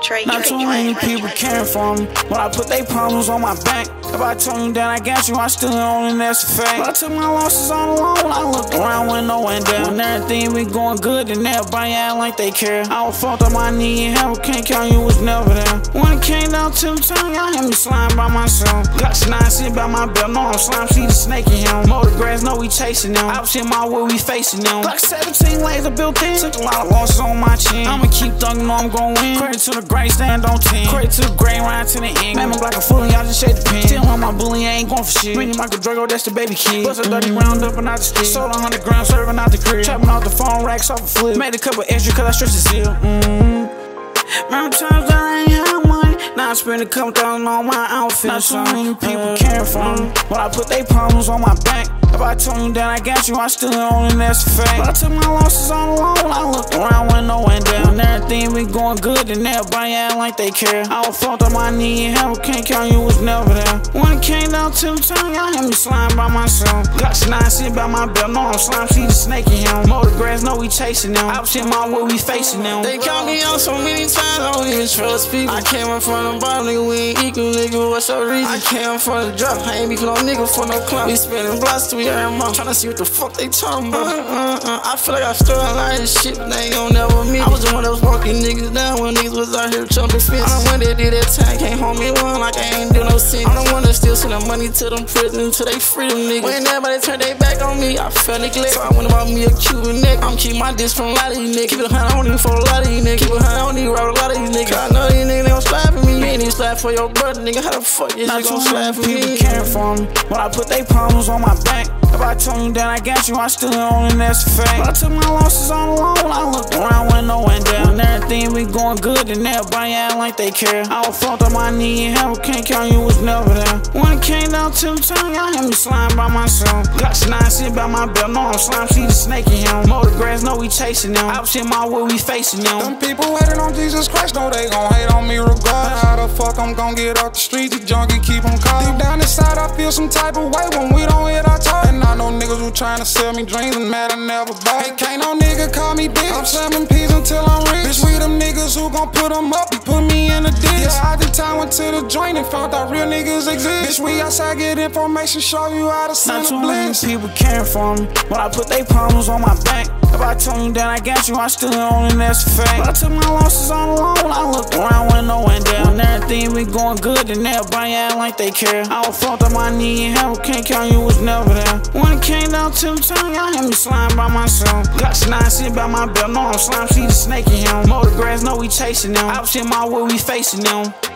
Not too many people caring for me, but I put their problems on my back. If I told you that I got you, I still own and that's a fact. But I took my losses all alone, I looked around when no one down. When everything be going good, and everybody act like they care. I was fucked up, I need help, can't count you was never there. When it came down to the time, y'all had me slime by myself. Got the 9 sit by my belt, no I'm slime, see the snake in him. Motor grass, know we chasing them. I was in my way, we facing them. Like 17 lanes I built in, took a lot of losses on my chin. I'ma keep thugging, know I'm gon' win. Credit to the grain, stand on 10. Credit to the grain, ride to the end. Man, I'm like a fool, y'all just shake the pen. Still on my bully, I ain't going for shit. Mini Michael Drago, that's the baby kid. Bust a 30 round up and out the stick. Sold 100 grams, serving out the crib. Trapping off the phone, racks off a flip. Made a couple extra cause I stretched the seal. Remember times that I ain't had money. Now I spend a couple thousand on my outfit. Not so many people caring for me, but I put their problems on my back. If I told you that I got you, I still own and that's a fact. But I took my losses all alone, I looked around when no one down. When everything be going good, and everybody act like they care. I was fucked up, I need help, can't count you was never there. When it came down to the time, y'all had me slime by myself. Got the 9 sit by my belt, no I'm slime, see the snake in him. Motor grass, know we chasing them. I was in my way, we facing them. They count me out so many times, I don't even trust people. I came up from the bottom, nigga, we ain't equal, nigga, what's your reason? I came from the drop, I ain't beefing no nigga for no clown. We spinning blocks till we every month, tryna see what the fuck they talking about. I feel like I stole a lot of shit, but they ain't gon' never meet. I was the one that was walking niggas down when niggas was out here jumping fence. I'm the one that did that time, can't hold me one like I ain't do no sin. I'm the one that still send the money to them prison until they free them niggas. When everybody turned their back on me, I felt neglect. So I went about me a Cuban neck. I'm keep my diss from a lot of these niggas. Keep it 100, I don't even for a lot of these niggas. Keep it 100, I don't even rob a lot of these niggas. I know these niggas, they gon' slap for me. You ain't even slap for your brother, nigga. How the fuck is you gon' slap for me? People caring for me, but I put their problems on my back. If I told you that I got you, I still own and that's a fact. But I took my losses all alone, I looked around when no one down. When everything be going good, and everybody act like they care. I was fucked up, I need help, can't count you was never there. When it came down to the time, y'all had me slime by myself. Got the 9 sit by my belt, no I'm slime, see the snake in him. Motor grass, know we chasing them. I was in my way, we facing them. Them people hating on Jesus Christ, know they gon' hate on me regardless. How the fuck I'm gon' get off the streets, the junkie keep them calling. Deep down inside I feel some type of way when we don't hit our target. And I know niggas who tryna sell me dreams and mad I never bought it. Can't no nigga call me bitch, I'm selling peas until I'm rich. Bitch, we them niggas who gon' put them up and put me in the ditch. Yeah, I just time went to the joint and found out real niggas exist. Bitch, we outside get information, show you how to send a blitz. Not too many people caring for me, but I put their problems on my back. If I told you that I got you, I still own and that's a fact. But I took my losses all alone, I looked around when no one down. When everything be going good, and everybody act like they care. I was fucked up, I need help, can't count you was never there. When it came down to the time, y'all had me slime by myself. Got the 9 sit by my belt, no I'm slime, see the snake in him. Motor grass, know we chasing them. I was in my way, we facing them.